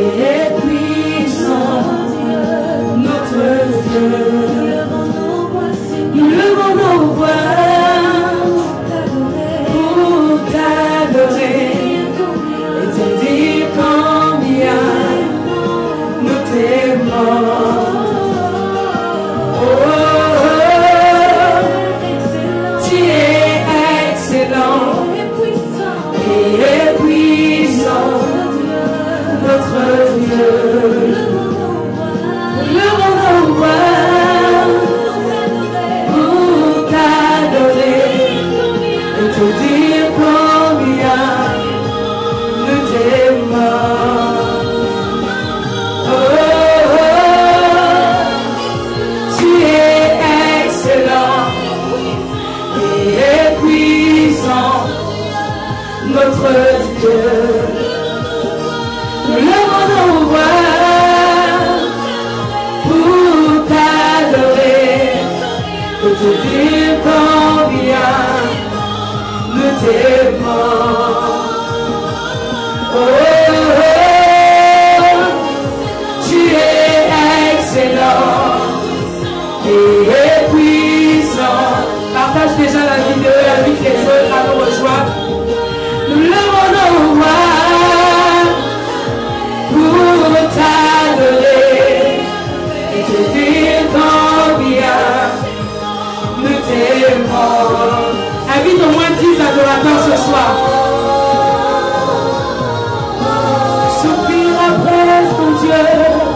Invite au moins 10 adorateurs ce soir. Soupire après ton Dieu.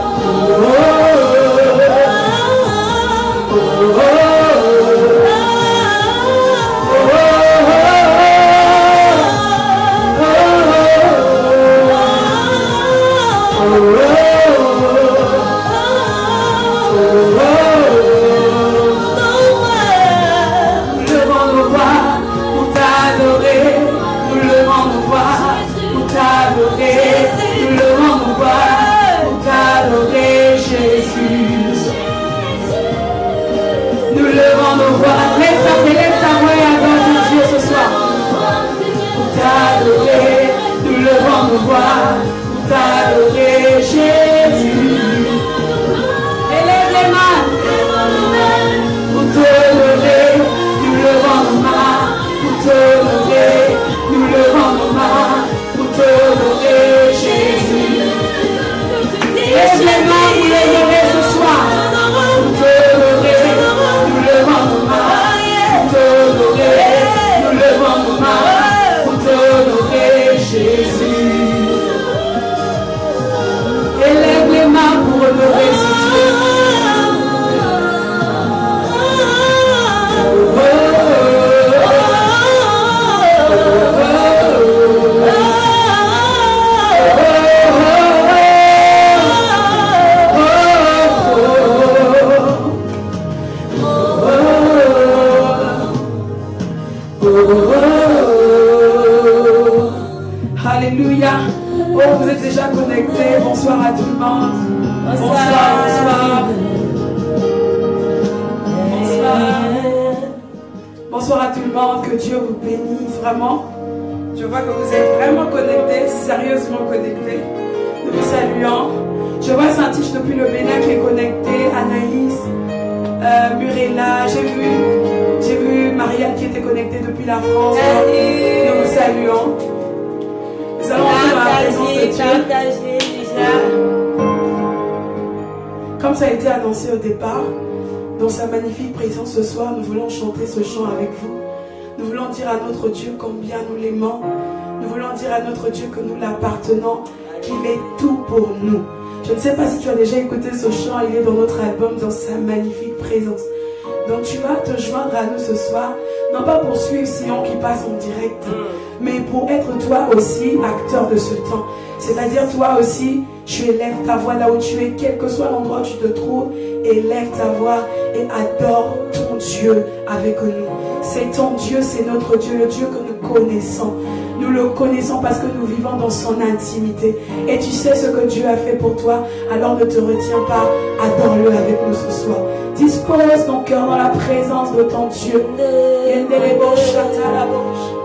Au départ, dans sa magnifique présence ce soir, nous voulons chanter ce chant avec vous. Nous voulons dire à notre Dieu combien nous l'aimons. Nous voulons dire à notre Dieu que nous l'appartenons, qu'il est tout pour nous. Je ne sais pas si tu as déjà écouté ce chant, il est dans notre album, dans sa magnifique présence. Donc tu vas te joindre à nous ce soir, non pas pour suivre Sion qui passe en direct, mais pour être toi aussi acteur de ce temps. C'est-à-dire toi aussi, tu élèves ta voix là où tu es, quel que soit l'endroit où tu te trouves, élève ta voix et adore ton Dieu avec nous. C'est ton Dieu, c'est notre Dieu, le Dieu que nous connaissons. Nous le connaissons parce que nous vivons dans son intimité. Et tu sais ce que Dieu a fait pour toi, alors ne te retiens pas, adore-le avec nous ce soir. Dispose ton cœur dans la présence de ton Dieu.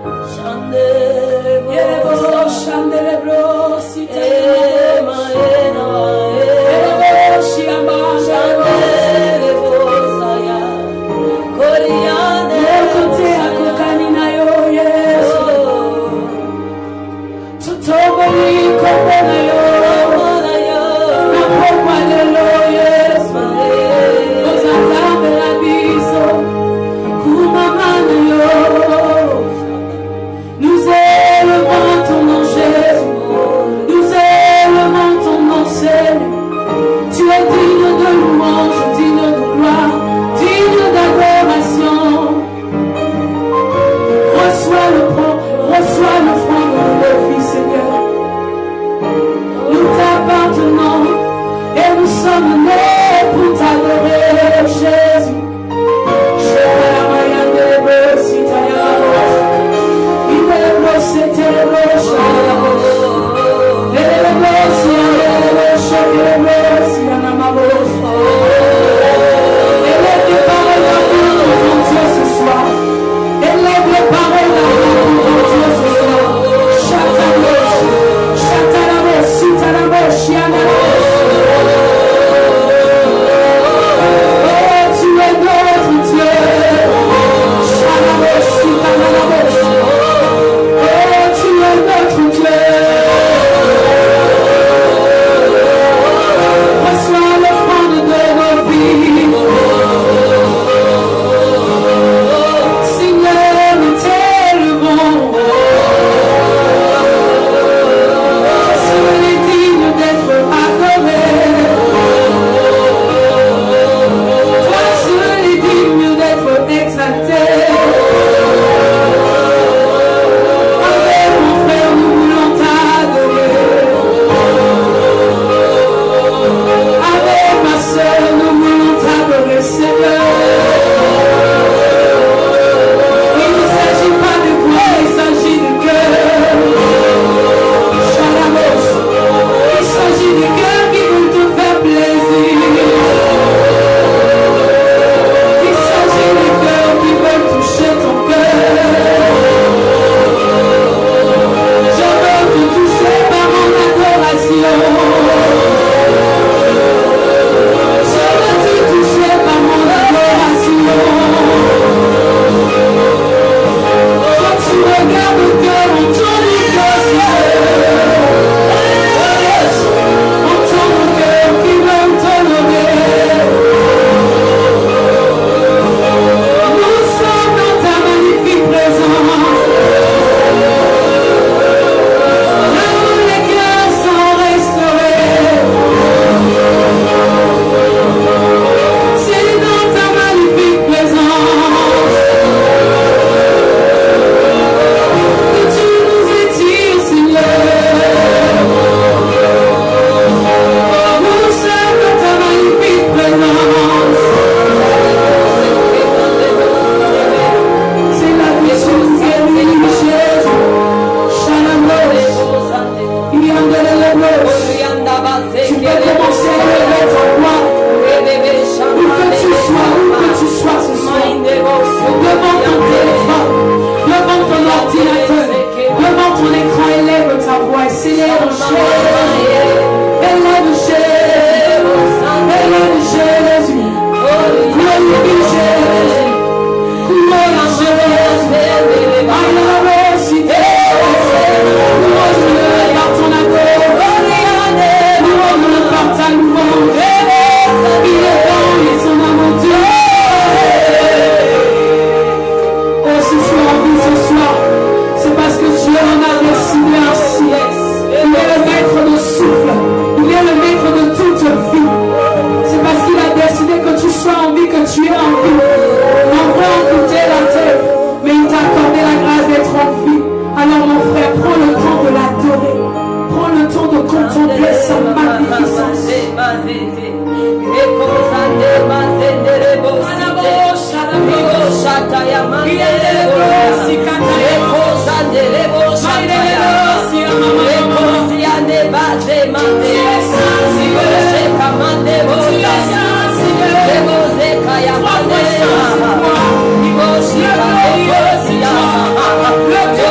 Le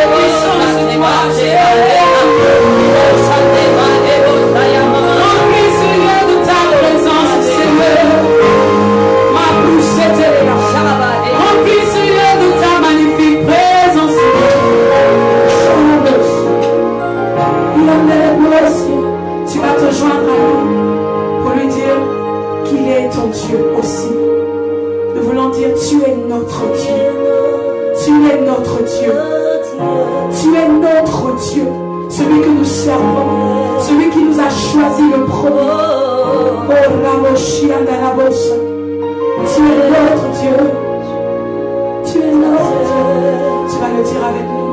Tu es notre Dieu. Tu es notre Dieu. Tu es notre Dieu. Celui que nous servons. Celui qui nous a choisi le premier. Oh, Ramoshia Narabosa. Tu es notre Dieu. Tu es notre Dieu. Tu vas le dire avec nous.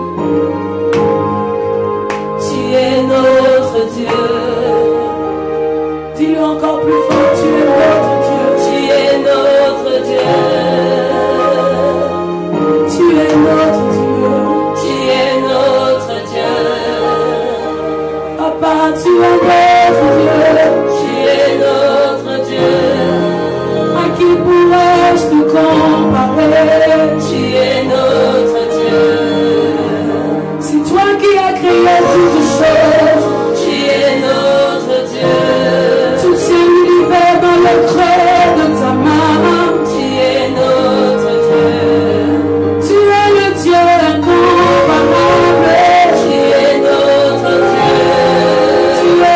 Tu es notre Dieu. Dis-le encore plus fort. Tu es notre Dieu. Tu es notre Dieu. Tu es notre Dieu. Tu es notre Dieu. Papa, tu es notre Dieu. Tu es notre Dieu. À qui pourrais-je te comparer? Tu es notre Dieu. C'est toi qui as créé toutes choses. Tu es notre Dieu. Tout c'est l'univers dans le creux de ta main. Tu es notre Dieu. Tu es le Dieu incomparable. Tu es notre Dieu. Tu es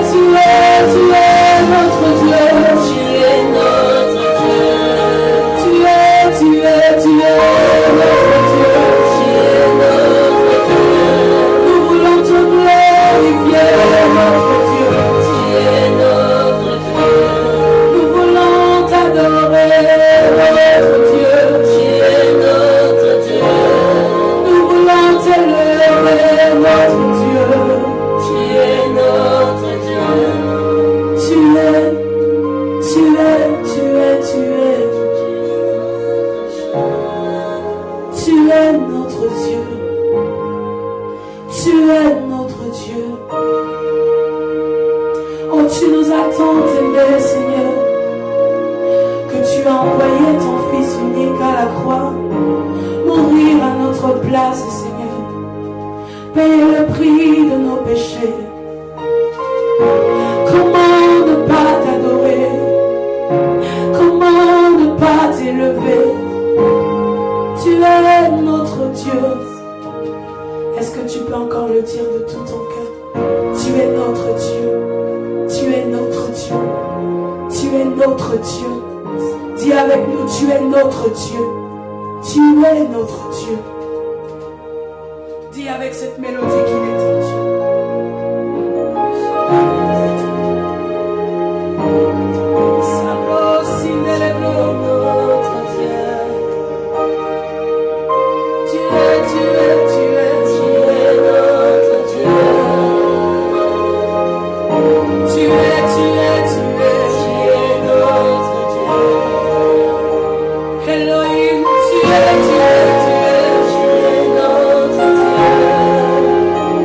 notre Dieu. Tu es notre Dieu. Tu es notre Dieu. Tu es notre Dieu. Nous voulons te glorifier, notre Dieu. Tu es notre Dieu. Nous voulons t'adorer, notre Dieu. Tu es notre Dieu. Nous voulons t'élever, notre Dieu. Tu es notre Dieu. Tu es notre Dieu. Tu es notre Dieu. Oh, tu nous as tant aimés, Seigneur, que tu as envoyé ton Fils unique à la croix, mourir à notre place, Seigneur, payer le prix de nos péchés. Comment ne pas t'adorer? Comment ne pas t'élever? Tu es notre Dieu. Est-ce que tu peux encore le dire de tout ton cœur? Tu es notre Dieu. Tu es notre Dieu. Tu es notre Dieu. Dis avec nous, tu es notre Dieu. Tu es notre Dieu. Dis avec cette mélodie qu'il est ton Dieu. Tu es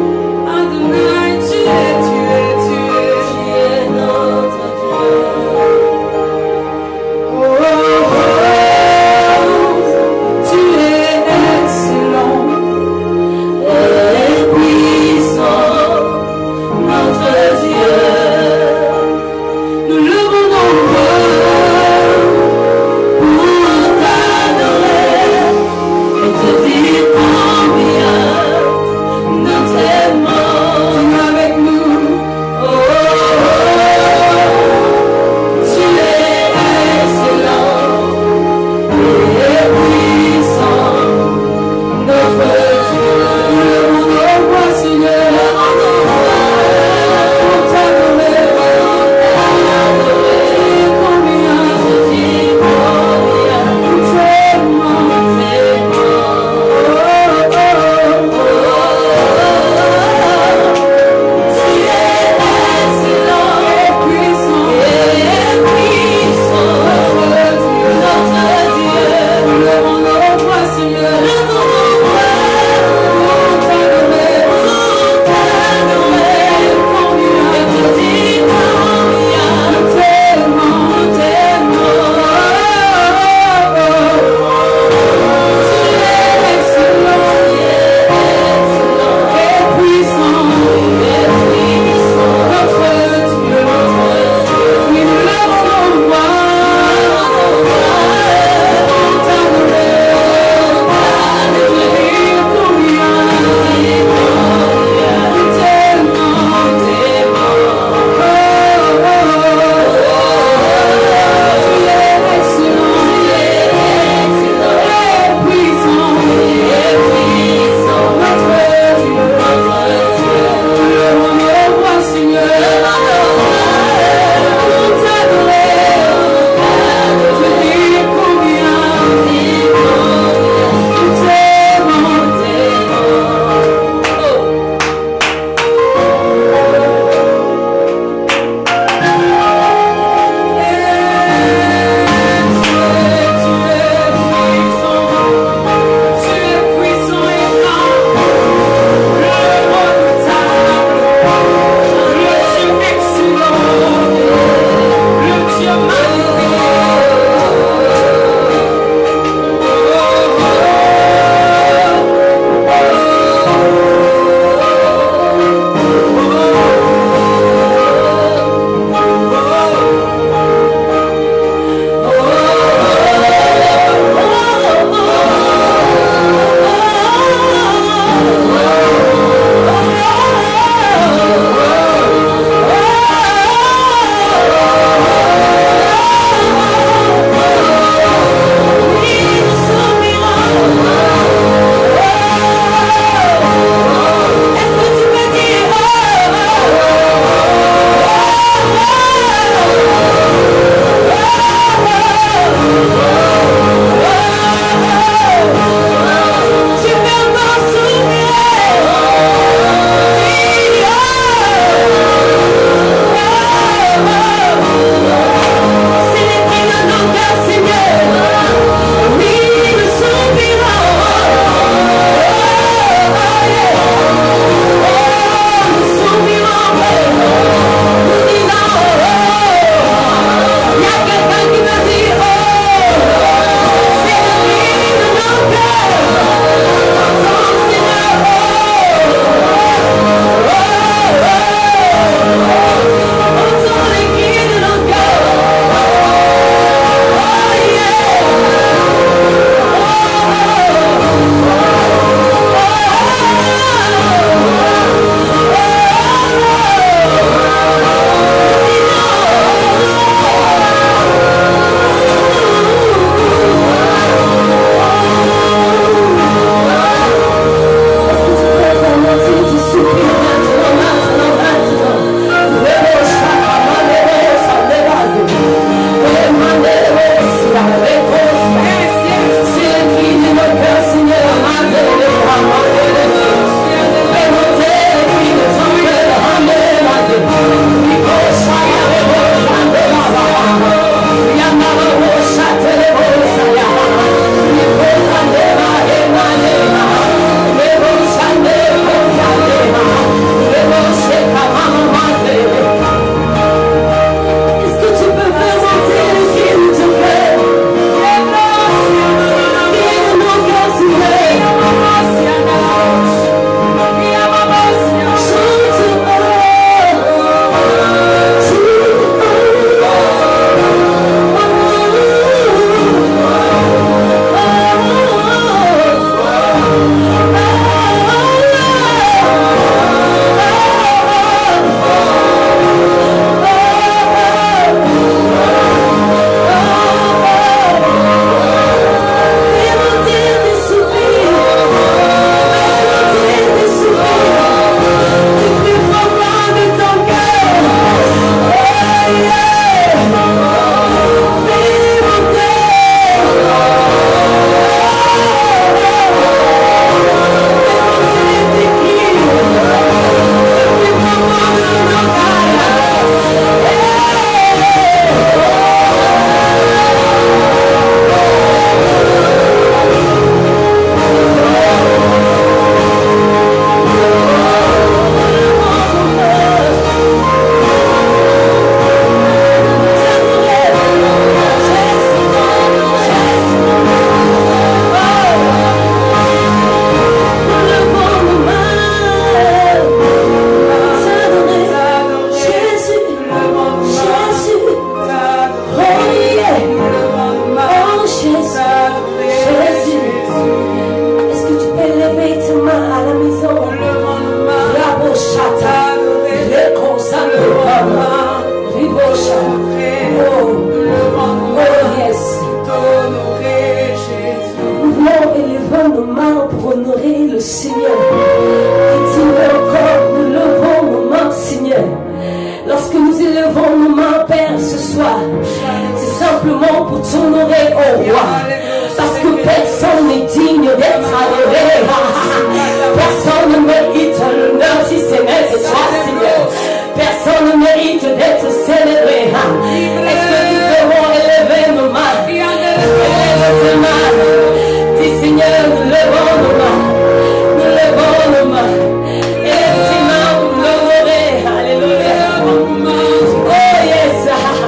Nos mains pour honorer le Seigneur. Et dis-le encore, nous levons nos mains, Seigneur. Lorsque nous élevons nos mains, Père, ce soir, c'est simplement pour t'honorer, oh roi. Parce que personne n'est digne d'être adoré. Personne ne mérite l'honneur si c'est même toi, Seigneur. Personne ne mérite d'être célébré. Est-ce que nous devons élever nos mains? Élève tes mains. Dis Seigneur, nous levons nos mains. Nous levons nos mains. Élève tes mains pour l'honorer. Alléluia. Oh yes.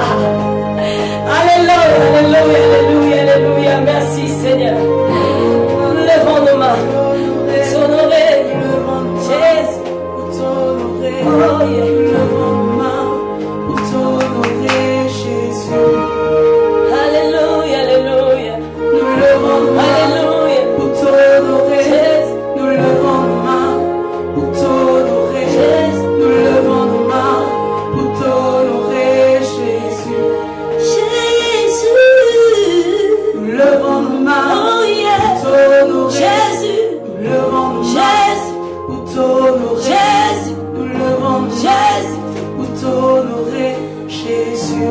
Alléluia, alléluia, alléluia, alléluia. Merci Seigneur. Nous levons nos mains. T'honorer. Jésus. Oh yeah. Nous levons nos mains pour t'honorer, Jésus. Alléluia, alléluia. Nous levons nos mains. Alléluia. Pour t'honorer. Jésus. Nous levons nos mains pour t'honorer. Jésus. Nous levons nos mains pour t'honorer, Jésus. Jésus. Nous levons nos mains pour t'honorer. Jésus. Nous levons nos mains pour t'honorer. Jésus. Nous levons nos mains pour t'honorer, Jésus.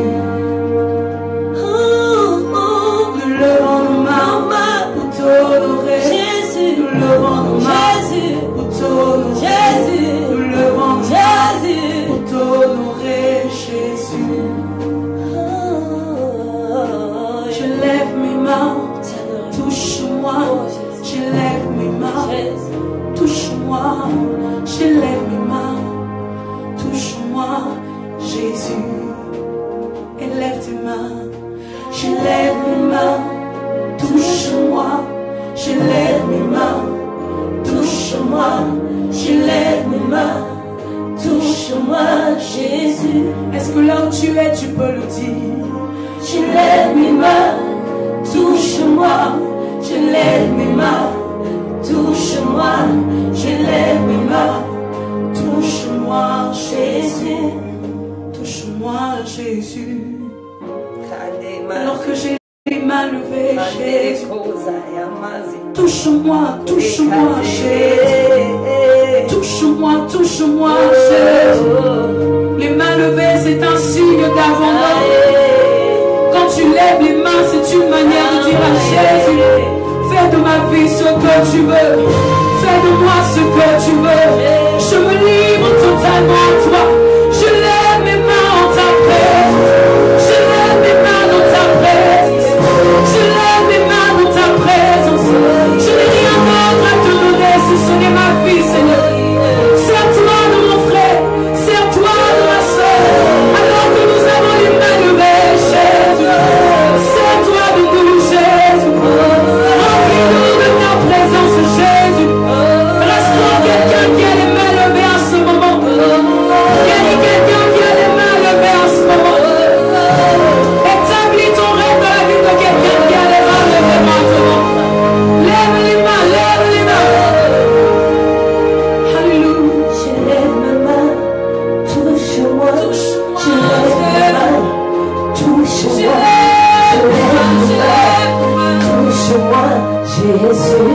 Nous levons nos mains pour t'honorer. Jésus. Nous levons nos mains pour t'honorer. Jésus. Nous levons nos mains pour t'honorer, Jésus. Je lève mes mains, touche-moi. Je lève mes mains, touche-moi. Je lève mes mains, touche-moi, Jésus. Élève tes mains. Je lève mes mains, touche-moi. Je lève mes mains, touche-moi. Je lève mes mains, touche-moi, Jésus. Est-ce que là où tu es, tu peux le dire? Je lève mes mains, touche-moi. Je lève mes mains, touche-moi. Je lève mes mains, touche-moi, Jésus. Touche-moi, Jésus. Alors que j'ai les mains levées, Jésus. Touche-moi, touche-moi, Jésus. Touche-moi, touche-moi, Jésus. Les mains levées, c'est un signe d'abandon. Quand tu lèves les mains, c'est une manière de dire à Jésus, fais de ma vie ce que tu veux. Fais de moi ce que tu veux. Je me livre totalement à toi. Je lève mes mains en ta présence. Je lève mes mains dans ta présence. Je lève mes mains dans ta présence. Je n'ai rien d'autre à te donner si ce n'est ma vie, Seigneur. Sers-toi de mon frère. Sers-toi de ma soeur. Alors que nous avons les mains levées, Jésus. Sers-toi de nous, Jésus. Remplis-nous de ta présence, Jésus. Restaure quelqu'un qui a les mains levées en ce moment. Quelqu'un qui a les mains levées en ce moment. Établis ton rêve dans la vie de quelqu'un qui a les mains levées maintenant. Lève les mains, lève les mains. Alléluia. Je lève mes mains, touche-moi. Je lève mes mains, touche-moi. Je lève mes mains, touche-moi, Jésus.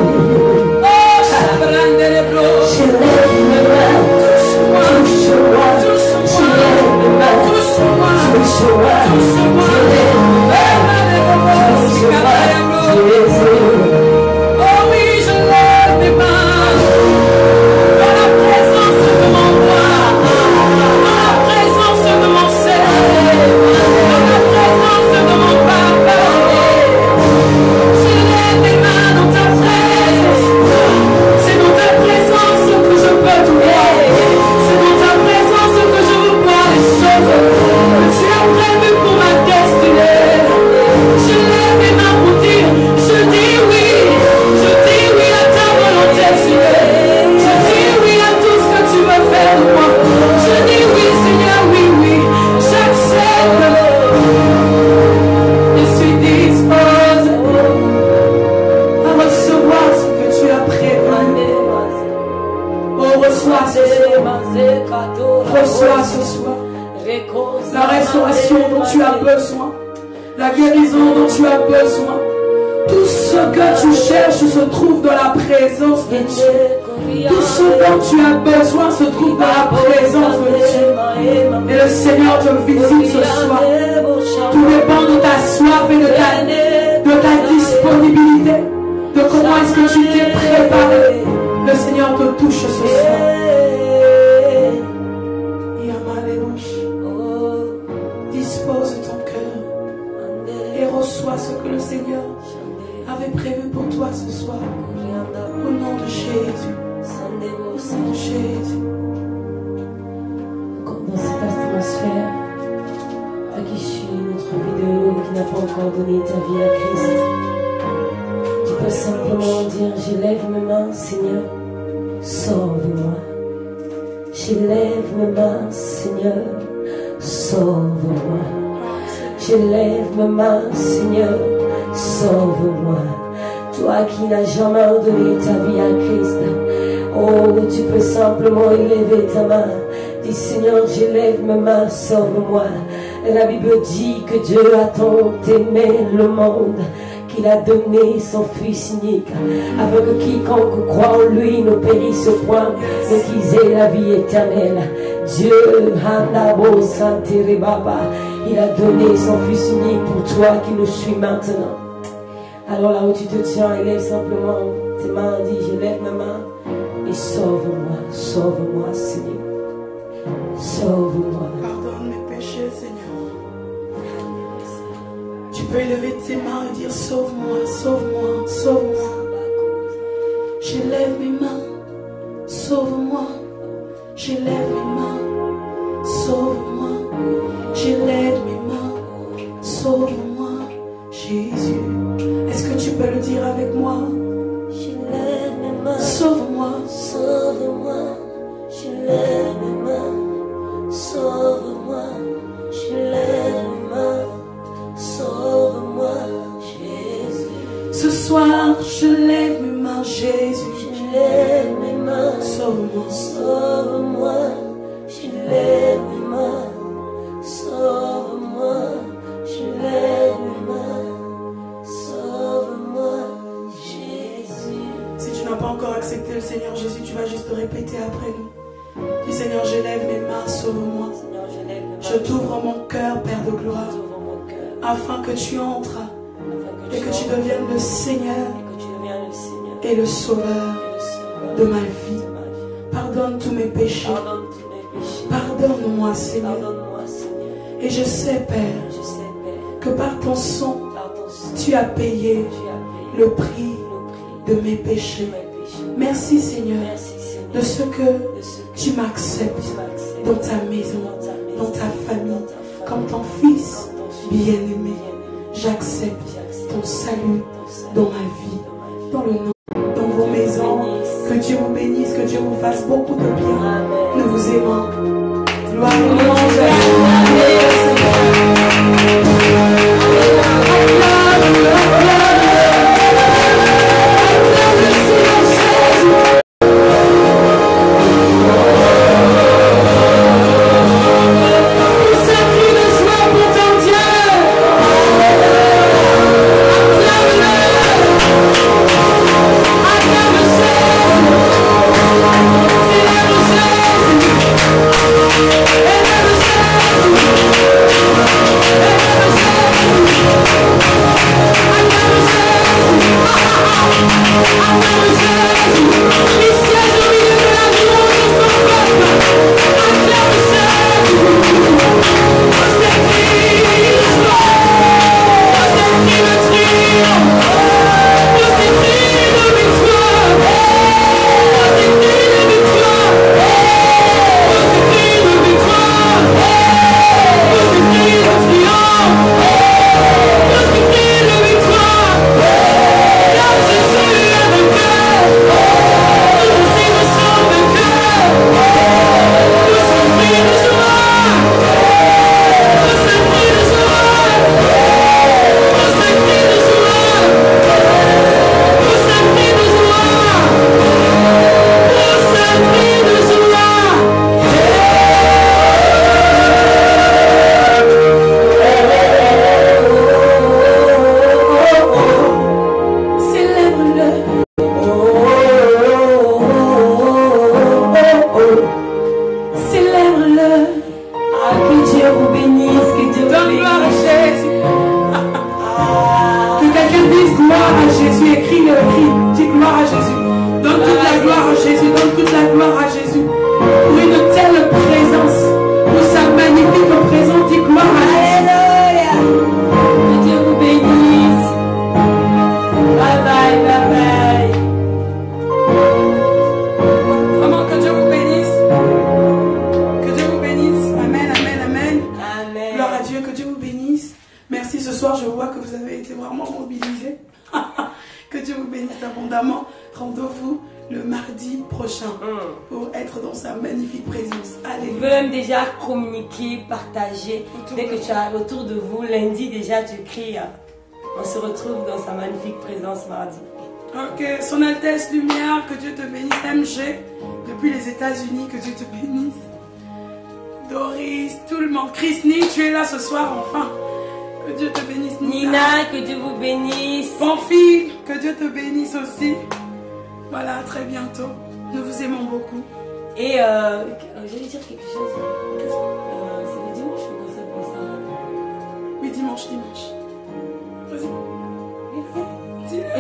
Je lève mes mains, touche-moi. Je lève mes mains, touche-moi. Je lève mes mains, touche-moi, Jésus. Oh oui, je lève mes mains dans la présence de mon roi, dans la présence de mon Seigneur, dans la présence de mon Papa. Je lève mes mains dans ta présence. C'est dans ta présence que je peux tout voir. C'est dans ta présence que je veux voir les choses que tu as prévues pour ma destinée. dont tu as besoin, la guérison dont tu as besoin. Tout ce que tu cherches se trouve dans la présence de Dieu. Tout ce dont tu as besoin se trouve dans la présence de Dieu. Et le Seigneur te visite ce soir. Tout dépend de ta soif et de ta disponibilité, de comment est-ce que tu t'es préparé. Le Seigneur te touche ce soir. Dispose ton cœur et reçois ce que le Seigneur avait prévu pour toi ce soir. Au nom de Jésus. Au nom de Jésus. Encore dans cette atmosphère, à qui suit notre vidéo, qui n'a pas encore donné ta vie à Christ, tu peux simplement dire: j'élève mes mains, Seigneur, sauve-moi. J'élève mes mains, Seigneur, sauve-moi. J'élève mes mains, Seigneur, sauve-moi. Toi qui n'as jamais donné ta vie à Christ, oh, tu peux simplement élever ta main. Dis: Seigneur, j'élève mes mains, sauve-moi. Et la Bible dit que Dieu a tant aimé le monde qu'il a donné son Fils unique, afin que quiconque croit en lui ne périsse point, mais qu'ils aient la vie éternelle. Dieu, Hanabo Santere Baba, il a donné son Fils unique pour toi qui nous suis maintenant. Alors là où tu te tiens, élève simplement tes mains, dis: j'élève ma main et sauve-moi, sauve-moi, Seigneur. Sauve-moi. Pardonne mes péchés, Seigneur. Tu peux élever tes mains et dire: sauve-moi, sauve-moi, sauve-moi. J'élève mes mains, sauve-moi. J'élève mes mains, sauve-moi. J'élève mes mains, sauve-moi, Jésus. Est-ce que tu peux le dire avec moi? J'élève mes mains, sauve-moi, sauve-moi. J'élève mes mains, sauve-moi. J'élève mes mains, sauve-moi, Jésus. ce soir je lève mes mains, Jésus. J'élève mes mains, Sauve-moi, sauve-moi. J'élève mes mains, sauve-moi. J'élève mes mains, sauve-moi, Jésus. Si tu n'as pas encore accepté le Seigneur Jésus, tu vas juste répéter après nous. Dis: Seigneur, je lève mes mains, sauve-moi. Seigneur, j'élève mes mains, Je t'ouvre mon cœur, Père de gloire, sauve mon cœur, afin que tu entres afin et que tu deviennes le Seigneur que tu deviennes le Seigneur et le Sauveur et le Sauveur de ma vie. de ma vie. Pardonne tous mes péchés. Pardonne tous mes péchés. Pardonne-moi, Seigneur. Pardonne-moi, Seigneur. Et je sais, Père, Je sais, Père, que par ton sang, par ton sang, tu as payé tu as payé le prix le prix de mes de péchés. mes péchés. Merci, Seigneur, Merci, Seigneur, de ce que de ce que tu m'acceptes tu m'acceptes dans ta maison, dans dans ta famille, dans ta famille, comme ton Fils comme ton Fils bien-aimé. bien-aimé. J'accepte J'accepte ton salut ton salut dans ma vie, dans le nom, dans vos maisons. Que Dieu vous bénisse, que Dieu vous fasse beaucoup de bien. Amen. Nous vous aimons. Gloire et louange à vous. Acclame le cri. Dis gloire à Jésus. Donne toute la gloire à Jésus. Donne toute la gloire à Jésus. Pour une telle présence. Pour sa magnifique présence. Dis gloire à Jésus. Que Dieu vous bénisse. Bye bye, bye bye. Vraiment, que Dieu vous bénisse. Que Dieu vous bénisse. Amen, amen, amen. Amen. Gloire à Dieu, que Dieu vous bénisse. Merci, ce soir, je vois que vous avez été vraiment mobilisés. Que Dieu vous bénisse abondamment. Rendez-vous le mardi prochain pour être dans sa magnifique présence. Allez. Vous pouvez même déjà communiquer, partager. Dès que tu as autour de vous, lundi déjà tu cries. On se retrouve dans sa magnifique présence mardi. Ok, Son Altesse Lumière, que Dieu te bénisse. MG, depuis les États-Unis, que Dieu te bénisse. Doris, tout le monde. Christine, tu es là ce soir, enfin. Que Dieu te bénisse. Nina, que Dieu vous bénisse. Bonfille, que Dieu te bénisse aussi. Voilà, à très bientôt. Nous vous aimons beaucoup. Et j'allais dire quelque chose. C'est le dimanche ou comment ça peut ça? Oui, dimanche. Vas-y. Dis-le.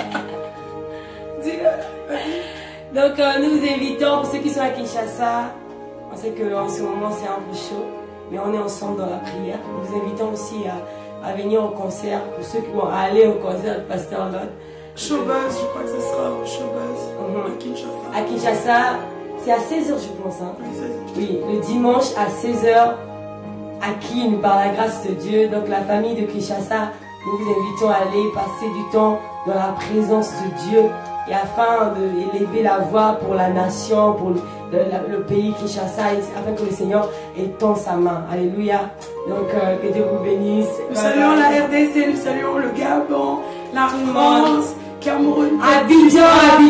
Dis-le. Vas-y. Donc nous vous invitons, pour ceux qui sont à Kinshasa, on sait qu'en ce moment c'est un peu chaud, mais on est ensemble dans la prière. Nous vous invitons aussi à venir au concert, pour ceux qui vont aller au concert de Pasteur Lot. Showbuzz, je crois que ce sera au Showbuzz à Kinshasa. À Kinshasa, c'est à 16h je pense. Hein? Oui, c'est ça. Oui, le dimanche à 16h, à Kin, par la grâce de Dieu. Donc la famille de Kinshasa, nous vous invitons à aller passer du temps dans la présence de Dieu et afin d'élever la voix pour la nation, pour le pays Kinshasa, afin que le Seigneur étende sa main. Alléluia. Donc que Dieu vous bénisse. Nous saluons la RDC, nous saluons le Gabon, la France, Cameroun, Abidjan,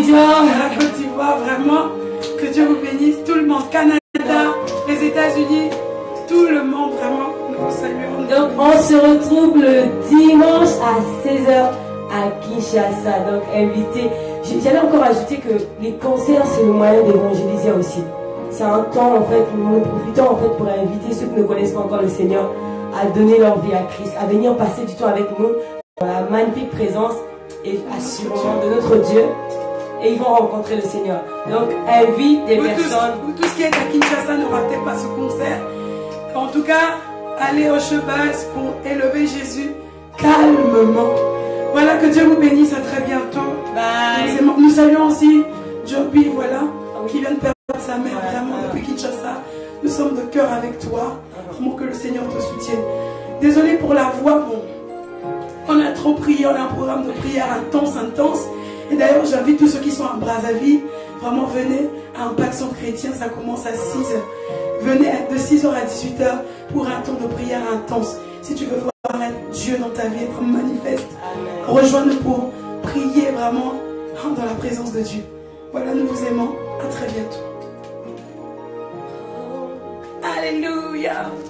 la Côte d'Ivoire, vraiment. Que Dieu vous bénisse. Tout le monde, Canada, les États-Unis, tout le monde, vraiment. Nous vous saluons. Donc on se retrouve le dimanche à 16h à Kinshasa. Donc invité. J'allais encore ajouter que les concerts c'est le moyen d'évangéliser aussi. C'est un temps en fait, nous profitons en fait pour inviter ceux qui ne connaissent pas encore le Seigneur à donner leur vie à Christ, à venir passer du temps avec nous dans la magnifique présence et assurement de notre Dieu. Et ils vont rencontrer le Seigneur. Donc invite des personnes. Vous tous qui êtes à Kinshasa, ne ratez pas ce concert. En tout cas, allez au Showbuzz pour élever Jésus calmement. Voilà, que Dieu vous bénisse, à très bientôt. Bye. Nous saluons aussi Joby, voilà, qui vient de perdre sa mère, vraiment, depuis Kinshasa. Nous sommes de cœur avec toi. Vraiment que le Seigneur te soutienne. Désolé pour la voix, bon. On a trop prié, on a un programme de prière intense. Et d'ailleurs, j'invite tous ceux qui sont à Brazzaville, vraiment venez à un Pacte chrétien, ça commence à 6h. Venez de 6h à 18h pour un temps de prière intense. Si tu veux voir Dieu dans ta vie être manifeste, rejoins-nous pour prier vraiment dans la présence de Dieu. Voilà, nous vous aimons. À très bientôt. Alléluia.